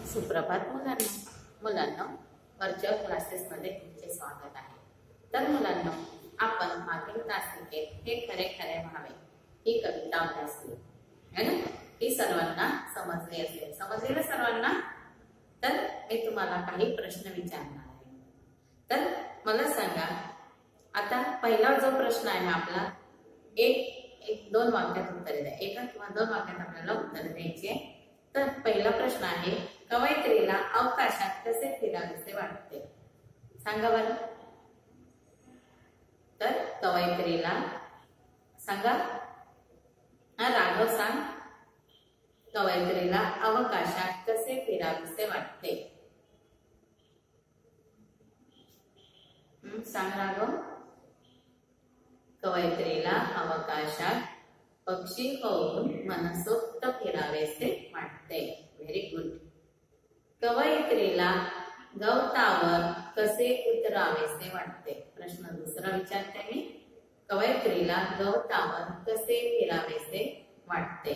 सुप्रभात मुलांना व्हर्च्युअल क्लासेसमध्ये तुमचे स्वागत आहे। तर मुलांना आपण मागील तासिकेत हे खरे खरे व्हावे ही कविता अभ्यासली है ना। ही सर्वांना समजली असेल, समजली ना सर्वांना। तर मी तुम्हाला काही प्रश्न विचारणार आहे, तर मला सांगा आता पहिला जो प्रश्न आहे आपला, एक दोन वाक्यात उत्तर द्या। एका किंवा दोन वाक्यात आपल्याला उत्तर द्यायचे। तर पहिला प्रश्न आहे, कवयित्रीला अवकाशात कसे फिरावेसे वाटते? सांगा बरं। तर कवयित्रीला सांगा, राघव सांग, कवयित्रीला अवकाशात कसे फिरावेसे वाटते? सांग राघव। कवयित्रीला अवकाशात पक्षी होऊन मनसोक्त फिरावेसे वाटते। Very good. कवयित्रीला गवतावर कसे उतरावेसे वाटते? प्रश्न दुसरा विचारते मी, कवयित्रीला गवतावर कसे फिरावेसे वाटते?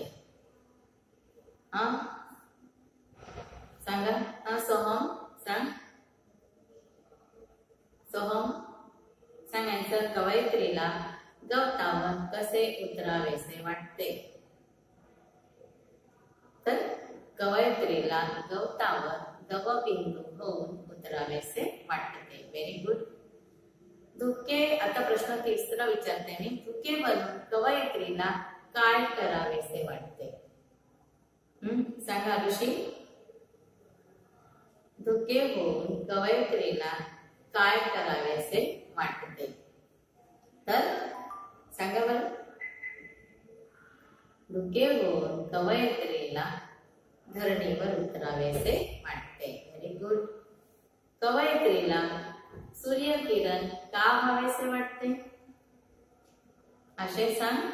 सांगा। सोहम सांग, सोहम सांगायचं, कवयित्रीला गवतावर कसे उतरावेसे वाटते? तर कवयित्रीला गवतावर दवबिंदू होऊन उतरावेसे वाटते। Very good. धुके, आता प्रश्न तिसरा विचारते मी, धुके बनून कवयित्रीला काय करावेसे वाटते? सांगा ऋषी। धुके होऊन कवयित्रीला काय करावेसे वाटते? तर सांगा बरं। धुके होऊन कवयित्रीला धरणीवर उतरावेसे वाटते। Very good. कवयित्रीला सूर्यकिरण का व्हावेसे वाटते? असे सांग।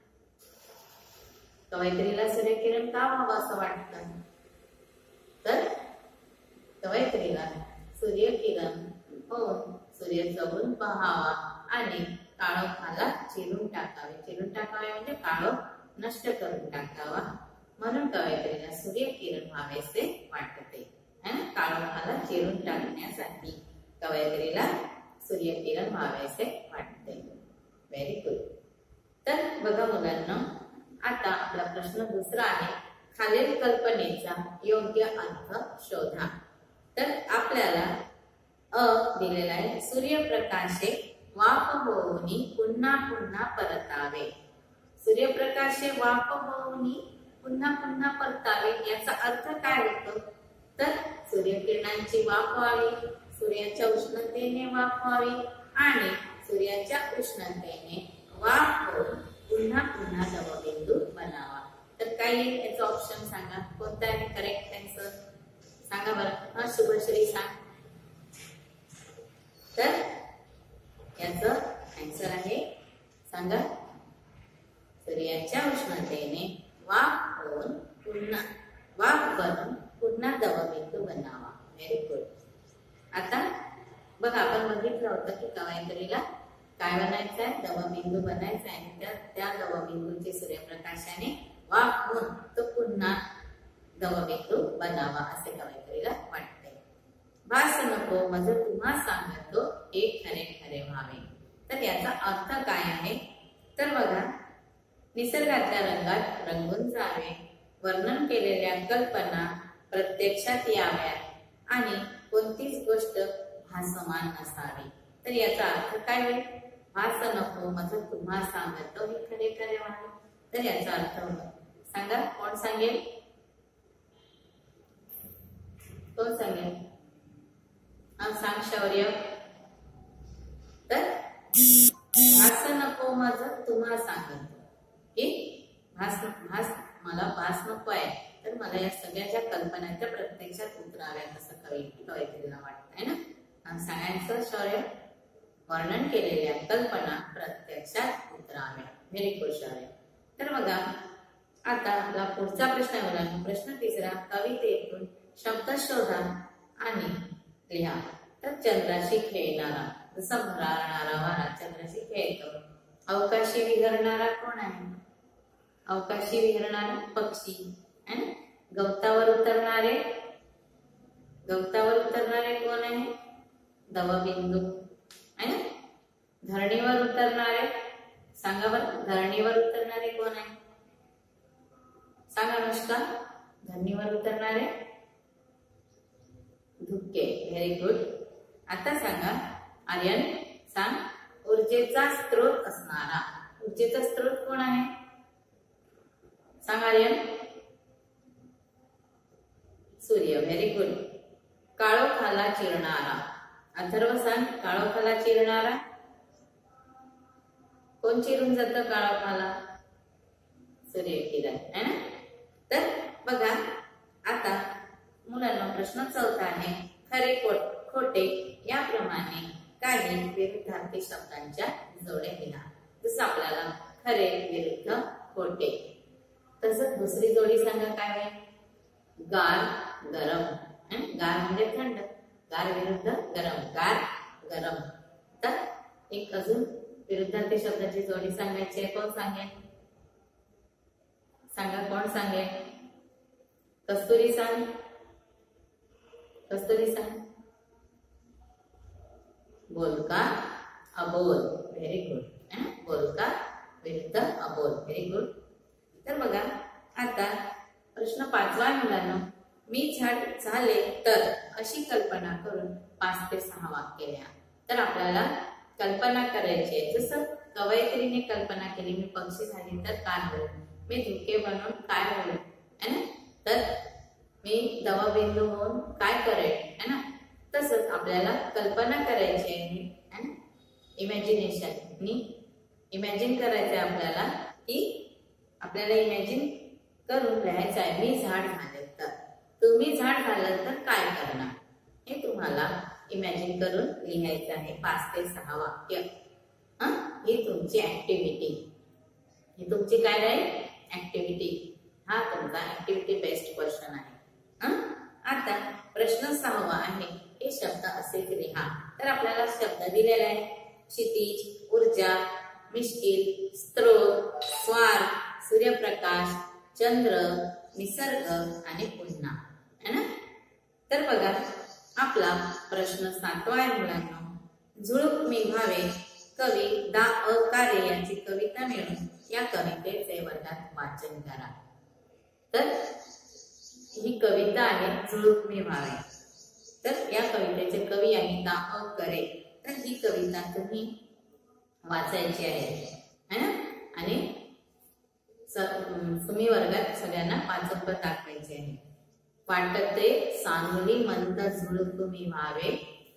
कवयित्रीला सूर्यकिरण का व्हावं असं वाटतं? तर कवयित्रीला सूर्यकिरण होऊन सूर्य जवळून पहावा आणि काळोखाला चिरून टाकावे। चिरून टाकावे म्हणजे काळोख नष्ट करून टाकावा, म्हणून कवयित्रीला सूर्यकिरण व्हावेसे वाटते। काळोखाला चिरून टाकण्यासाठी कवयित्रीला सूर्यकिरण व्हावेसे वाटते। Very good. तर बघा मुलांना, आता आपला प्रश्न दुसरा आहे, खालील कल्पनेचा योग्य अर्थ शोधा। तर आपल्याला दिलेला आहे, सूर्यप्रकाशे वाफ होऊनी पुन्हा पुन्हा परतावे। सूर्यप्रकाशे वाफ होऊनी पुन्हा पुन्हा परतावे याचा अर्थ काय होतो? तर सूर्यकिरणांची वाफ व्हावी, सूर्याच्या उष्णतेने वाफ व्हावी आणि सूर्याच्या उष्णतेने वाफ होऊन पुन्हा पुन्हा दवबिंदू बनावा। तर काय येईल याचा ऑप्शन सांगा, कोणता आहे करेक्ट आन्सर? सांगा बरं। शुभश्री सांग। तर याचा आन्सर आहे, सांगा, सूर्याच्या उष्णतेने वाफ होऊन पुन्हा वाफ बनून पुन्हा दवबिंदू बनावा। Very good. आता बघा, आपण बघितलं होतं की कवयित्रीला काय बनायचं आहे? दवबिंदू बनायचा आहे। त्या दवबिंदूची सूर्यप्रकाशाने वाफ होऊन तो पुन्हा दवबिंदू बनावा असे कवयित्रीला वाटते। भास नको मज तुम्हा सांगतो एक खरे खरे व्हावे। तर याचा अर्थ काय आहे? तर बघा, निसर्गातल्या रंगात रंगून जावे, वर्णन केलेल्या कल्पना प्रत्यक्षात याव्यात आणि कोणतीच गोष्ट भासमान नसावी। तर याचा अर्थ काय होईल? भास नको मज तुम्हा सांगतो हे खरे खरे व्हावे। तर याचा अर्थ सांगा, कोण सांगेल? कोण सांगेल? सांग शौर्य। तर भास नको मज तुम्हा सांगतो की भास मला भास नको आहे, तर मला या सगळ्या ज्या कल्पना त्या प्रत्यक्षात उतराव्यात असं कवयित्रीला वाटत आहे ना। सांगायचं शौर्य, वर्णन केलेल्या कल्पना प्रत्यक्षात उतराव्या। व्हेरी गुड शौर्य। तर बघा, आता आपला पुढचा प्रश्न आहे मुलांना, प्रश्न तिसरा, कवितेतून शब्द शोधा आणि लिहा। तर चंद्राशी खेळणारा, जसा भरारणारा वारा चंद्राशी खेळतो। अवकाशी विहरणारा कोण आहे? अवकाशी विहरणारा पक्षी है ना। गवतावर उतरणारे गवतावर उतरणारे कोण आहे? दवबिंदू आहे ना. धरणीवर उतरणारे सांगा बरं, धरणीवर उतरणारे कोण आहे? सांगा अनुष्का. धरणीवर उतरणारे धुके. Very good. आता सांगा आर्यन, सांग ऊर्जेचा स्रोत असणारा. ऊर्जेचा स्रोत कोण आहे? सांग आर्यन. सूर्य. Very good. काळोखाला चिरणारा. अथर्व सांग, काळोखाला चिरणारा कोण चिरून जातं काळोखाला? सूर्यकिरण है ना. तर बघा आता मुलांना प्रश्न चौथा आहे, खरे खोटे याप्रमाणे काही विरुद्धार्थी शब्दांच्या जोड्या लिहा. जसं आपल्याला खरे विरुद्ध खोटे. तसंच दुसरी जोडी सांगा काय आहे? गार गरम. गार म्हणजे थंड, गार विरुद्ध गरम, गार गरम. तर एक अजून विरुद्धार्थी शब्दाची जोडी सांगायची आहे. कोण सांगेल? सांगा कोण सांगेल? कस्तुरी सांग. कस्तुरी सांग. बोलका अबोल. Very good. बोलका विरुद्ध अबोल. Very good. तर बघा आता प्रश्न 5वा मुलांना, मी झाड झाले तर अशी कल्पना करून 5 ते 6 वाक्य लिहा. तर आपल्याला कल्पना करायची आहे. जसं कवयित्रीने कल्पना केली, मी पक्षी झाली तर काय होईल, मी धुके बनून काय होईल है ना, तर मी दवबिंदू होऊन काय करेल है ना. तसंच आपल्याला कल्पना करायची आहे ना, इमॅजिनेशन इमॅजिन करायचं आहे आपल्याला, की आपल्याला इमॅजिन करून लिहायचं आहे. मी झाड झाले तर, तुम्ही झाड झालं तर काय करणार, हे तुम्हाला इमॅजिन करून लिहायचं आहे. 5 ते 6 वाक्य. ही तुमची ऍक्टिव्हिटी, ही तुमची काय आहे ऍक्टिव्हिटी. हा तुमचा ऍक्टिव्हिटी बेस्ड क्वेश्चन आहे. आता प्रश्न 6वा आहे, हे शब्द असेच लिहा. तर आपल्याला शब्द दिलेला आहे, क्षितिज, ऊर्जा, मिश्किल, स्त्रोत, स्वार, सूर्यप्रकाश, चंद्र, निसर्ग आणि पुन्हा है ना. तर बघा आपला प्रश्न 7वा आहे मुलांना, झुळूक मी व्हावे कवी दा अकारे यांची कविता मिळून या कवितेचे वर्गात वाचन करा. तर ही कविता आहे झुळूक मी व्हावे. तर या कवितेचे कवी आहे दा अकारे. तर ही कविता तुम्ही वाचायची आहे ना, आणि तुम्ही वर्गात सगळ्यांना वाचून पण दाखवायचे आहे. वाटते सांगली मंद झुळूक मी व्हावे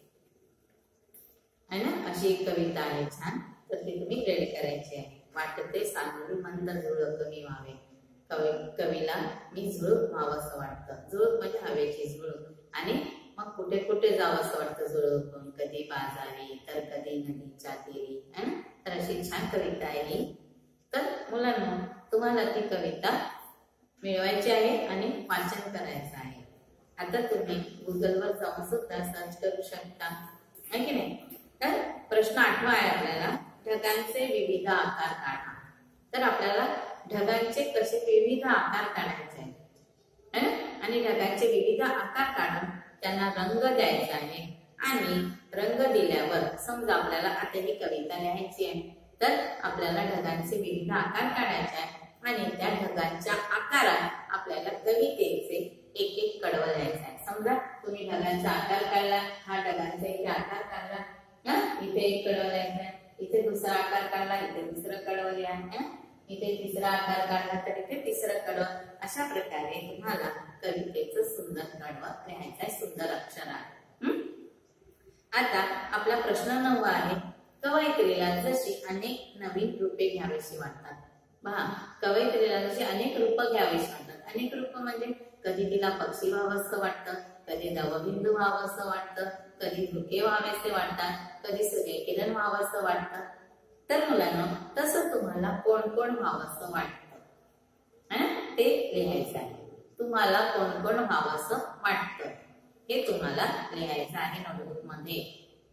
है ना, अशी एक कविता आहे छान. तर ती तुम्ही रेड करायची आहे. वाटते सांगली मंद झुळूक मी व्हावे. कवीला मी झुळूक व्हावंसं वाटतं. झुळूक म्हणजे हवेची झुळूक. आणि मग कुठे कुठे जावंसं वाटतं झुळूक, कधी बाजारी तर कधी नदीच्या तीरी है ना. तर अशी छान कविता आहे ही. तर मुलांना तुम्हाला ती कविता मिळवायची आहे आणि वाचन करायचं आहे. आता तुम्ही गुगलवर जाऊन सुद्धा सर्च करू शकता है की नाही. तर प्रश्न 8वा आहे आपल्याला, ढगांचे विविध आकार काढा. तर आपल्याला ढगांचे कसे विविध आकार काढायचे आहे आणि ढगांचे विविध आकार काढून त्यांना रंग द्यायचा आहे. आणि रंग दिल्यावर समजा आपल्याला आता ही कविता लिहायची आहे, तर आपल्याला ढगांचे विविध आकार काढायचे आहे आणि त्या ढगांच्या आकारात आपल्याला कवितेचे एक एक कडवं लिहायचं आहे. समजा तुम्ही ढगांचा आकार काढला, हा ढगांचा इथे आकार काढला, इथे एक कडवं लिहायचं आहे, इथे दुसरा आकार काढला, इथे दुसरं कडवं लिहा, इथे तिसरा आकार काढला तर इथे तिसरं कडवं. अशा प्रकारे तुम्हाला कवितेचं सुंदर कडवं लिहायचं आहे, सुंदर अक्षरात. आता आपला प्रश्न 9वा आहे, कवयित्रीला जशी अनेक नवीन रूपे घ्यावीशी वाटतात. पहा, कवयित्रीला जशी अनेक रूप घ्यावीशी वाटतात. अनेक रूप म्हणजे कधी तिला पक्षी व्हावंसं वाटतं, कधी दवबिंदू व्हावंसं वाटतं, कधी धुके व्हावेसे वाटतात, कधी सूर्यकिरण व्हावंसं वाटतं. तर मुलांना तसं तुम्हाला कोण कोण व्हावंसं वाटतं ते लिहायचं आहे. तुम्हाला कोण कोण व्हावंसं वाटतं हे तुम्हाला लिहायचं आहे नोटबुक मध्ये.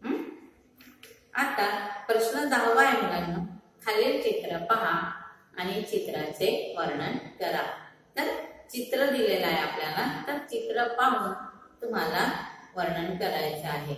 आता प्रश्न 10वा आहे मुलांना, खालील चित्र पहा आणि चित्राचे वर्णन करा. तर चित्र दिलेलं आहे आपल्याला, तर चित्र पाहून तुम्हाला वर्णन करायचं आहे.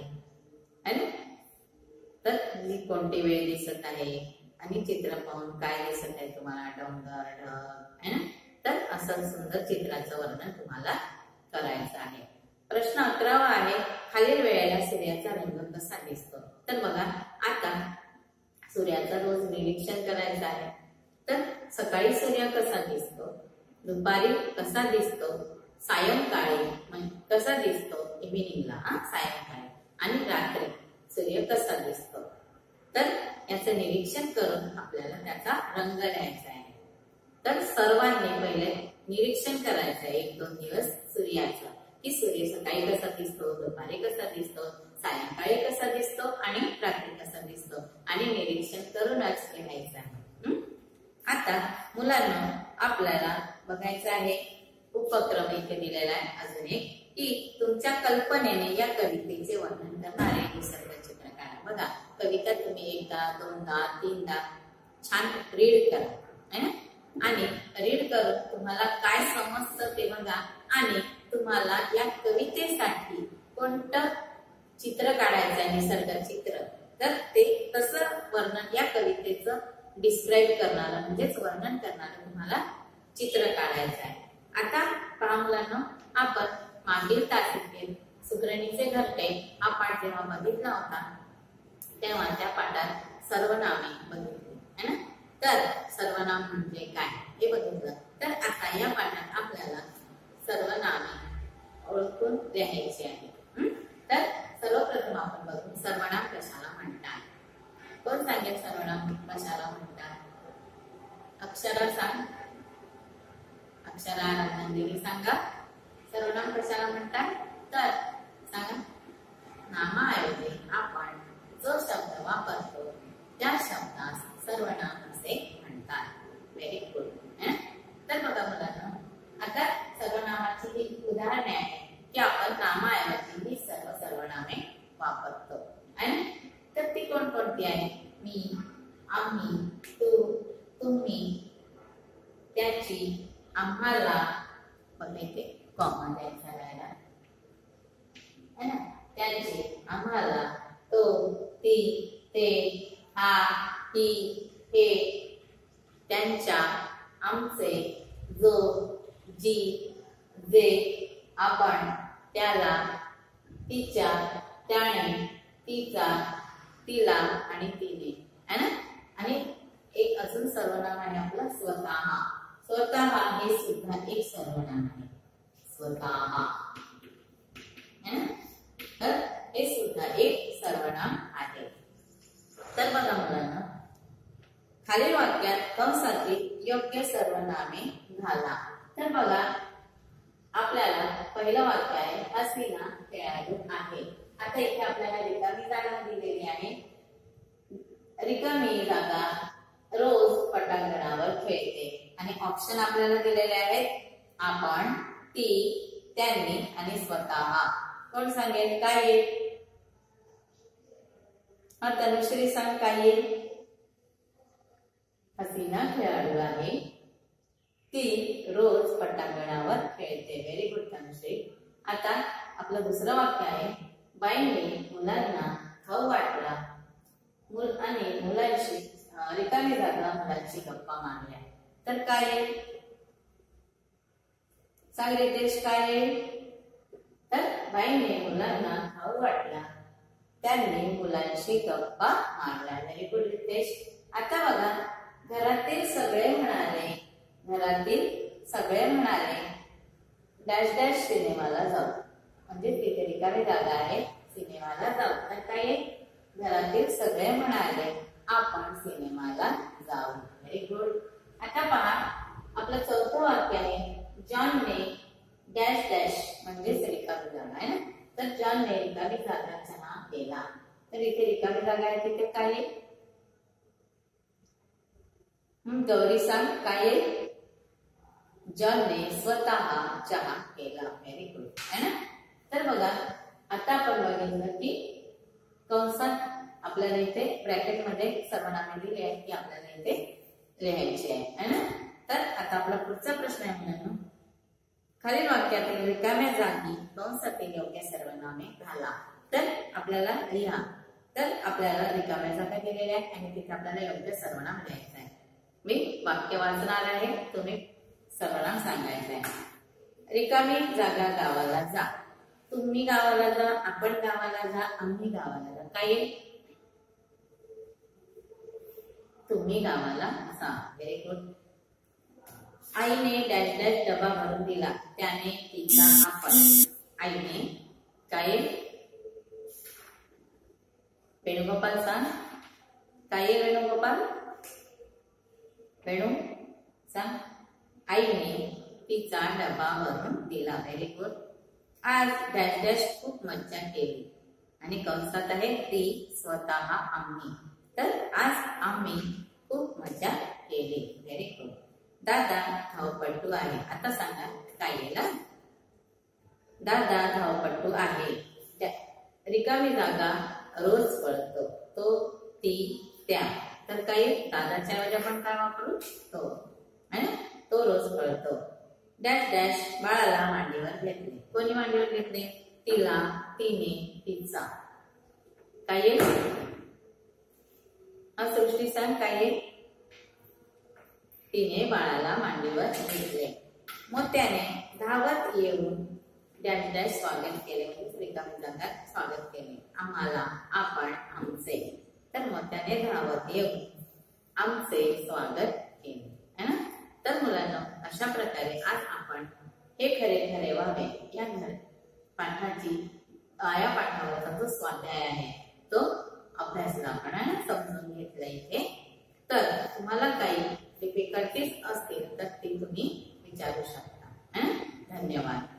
तर मी कोणती वेळ दिसत आहे आणि चित्र पाहून काय दिसत आहे तुम्हाला, डोंगर, ढग है ना. तर असं सुंदर चित्राचं वर्णन तुम्हाला करायचं आहे. प्रश्न 11वा आहे, खालील वेळेला सूर्याचा रंग कसा दिसतो. तर बघा, आता सूर्याचं रोज निरीक्षण करायचं आहे. तर सकाळी सूर्य कसा दिसतो, दुपारी कसा दिसतो, सायंकाळी कसा दिसतो, इव्हिनिंगला सायंकाळी, आणि रात्री सूर्य कसा दिसतो. तर याचं निरीक्षण करून आपल्याला त्याचा रंग द्यायचा आहे. तर सर्वांनी पहिले निरीक्षण करायचं आहे 1-2 दिवस सूर्याचं, की सूर्य सकाळी कसा दिसतो, दुपारी कसा दिसतो, सायंकाळी कसा दिसतो आणि रात्री कसा दिसतो, आणि निरीक्षण करूनच लिहायचं आहे. आता मुलांना आपल्याला बघायचं आहे, उपक्रम इथे दिलेला आहे अजून एक, की तुमच्या कल्पनेने या कवितेचे वर्णन करणारे निसर्ग चित्र काढा. बघा, कविता तुम्ही 1दा, 2दा, 3दा छान रीड करा है ना, आणि रीड करून तुम्हाला काय समजतं ते बघा, आणि तुम्हाला या कवितेसाठी कोणतं चित्र काढायचं आहे, निसर्ग चित्र, तर ते तसं वर्णन या कवितेचं डिस्क्राईब करणारं म्हणजेच वर्णन करणारं तुम्हाला चित्र काढायचं आहे. आता पहा मुलांना, आपण मागील तासिकेत सुग्रणीचे घरटे हा पाठ जेव्हा बघितला होता तेव्हा त्या पाठात सर्वनामे बघितली है ना. तर सर्वनाम म्हणजे काय हे बघितलं. तर आता या पाठात आपल्याला सर्वनामे ओळखून लिहायची आहे. तर सर्वप्रथम आपण बघू सर्वनाम कशाला म्हणतात. कोण सांगेल सर्वनाम कशाला म्हणतात? अक्षरा सांग. अक्षरा, नंदिनी सांगा. सर्वनाम कशाला म्हणतात? तर सांगा. नामाऐवजी आपण जो शब्द वापरतो त्या शब्दास सर्वनाम असे म्हणतात. Very good. तर बघा मुलांना, आता सर्वनामाची ही उदाहरणे आहे की आपण नामाऐवजी ही सर्व सर्वनामे वापरतो. तर ती कोणकोणती आहे? मी, आम्ही, तू, तुम्ही, त्याची, आम्हाला, बघा इथे कॉमन द्यायचा राहिला है ना. त्याची, आम्हाला, तो, ती, ते, हा, ही, हे, त्यांच्या, आमचे, जो, जी, जे, आपण, त्याला, तिच्या, त्याने, तिचा, तिला आणि तिने है ना. आणि एक अजून सर्वनाम आहे आपलं स्वतः. स्वतः हे सुद्धा एक सर्वनाम आहे. स्वतः है ना. तर हे सुद्धा एक सर्वनाम आहे. तर बघा मुलांना, खालील वाक्यात कंसातील योग्य सर्वनामे घाला. तर बघा, आपल्याला पहिलं वाक्य आहे, हसीना खेळाडू आहे. आता इथे आपल्याला रिकामी जागा दिलेली आहे. रिकामी जागा रोज पटांगणावर खेळते आणि ऑप्शन आपल्याला दिलेले आहेत, आपण, ती, त्यांनी आणि स्वतः. कोण सांगेल काय येईल? तनुश्री सांग काय येईल? हसीना खेळाडू आहे, ती रोज पटांगणावर खेळते. Very good Tanushree. आता आपलं दुसरं वाक्य आहे, बाईंनी मुलांना खाऊ वाटला आणि मुलांशी रिकामी जागा मुलांची गप्पा मारल्या. तर काय येईल? सांग रितेश काय येईल? तर बाईंनी मुलांना खाऊ वाटला, त्यांनी मुलांशी गप्पा मारल्या. Very good Ritesh. आता बघा, घरातील सगळे म्हणाले डॅश डॅश सिनेमाला जाऊ. म्हणजे तिथे रिकामी जागा आहे, सिनेमाला जाऊ. तर काय? घरातील सगळे म्हणाले आपण सिनेमाला जाऊ. Very good. आता पहा, आपलं चौथं वाक्य आहे, जॉनने डॅश डॅश म्हणजे रिकामी जागा आहे ना. तर जॉनने रिकामी जागा चहा केला. तर इथे रिकामी जागा आहे, तिथे काय आहे? गौरी सांग काय आहे? जॉनने स्वतः चहा केला. व्हेरी गुड है ना. तर बघा, आता आपण बघितलं की कंसात आपल्याला इथे ब्रॅकेट मध्ये सर्वनामे दिली आहेत की आपल्याला इथे लिहायची आहे है ना. तर आता आपला पुढचा प्रश्न आहे मुलांनो, खालील वाक्यातील रिकाम्या जागी कंसातील योग्य सर्वनामे घाला. तर आपल्याला लिहा. तर आपल्याला रिकाम्या जागा दिलेल्या आहेत आणि तिथे आपल्याला योग्य सर्वनाम लिहायचं आहे. मी वाक्य वाचणार आहे, तुम्ही सर्वनाम सांगायचं आहे. रिकामी जागा गावाला जा. तुम्ही गावाला जा, आपण गावाला जा, आम्ही गावाला जा. काय आहे? तुम्ही गावाला जा. Very good. आईने डॅश डॅश डबा भरून दिला. त्याने, तिचा, आपण. आईने काय? वेणुगोपाल सांग. काय वेणुगोपाल? वेणू सांग. आईने तिचा डबा भरून दिला. Very good. आज डॅश डॅश खूप मज्जा केली आणि कंसात आहे ती, स्वतः, आम्ही. तर आज आम्ही खूप मजा केली. Very good. दादा धावपटू आहे. आता सांगा काय येईल? दादा धावपटू आहे. रिकामी जागा रोज पळतो. तो, ती, त्या. तर काय? दादाच्या ऐवजी आपण काय वापरू? तो. तो रोज पळतो. डॅश डॅश बाळाला मांडीवर घेतले. कोणी मांडीवर घेतले? तिला, तिने, तिचा. काय? सृष्टी सांग काय? तिने बाळाला मांडीवर घेतले. मोत्याने धावत येऊन डॅश डॅश स्वागत केले. रिकामी जागात स्वागत केले. आम्हाला, आपण, आमचे. तर मोत्याने धावत येऊन आमचे स्वागत केले. है ना? तर मुलांना अशा प्रकारे आज आपण हे खरे खरे व्हावे या पाठाची या पाठावरचा जो स्वाध्याय आहे तो अभ्यासला आपण समजून घेतला इथे. तर तुम्हाला काही डिफिकल्टीज असतील तर ती तुम्ही विचारू शकता. धन्यवाद.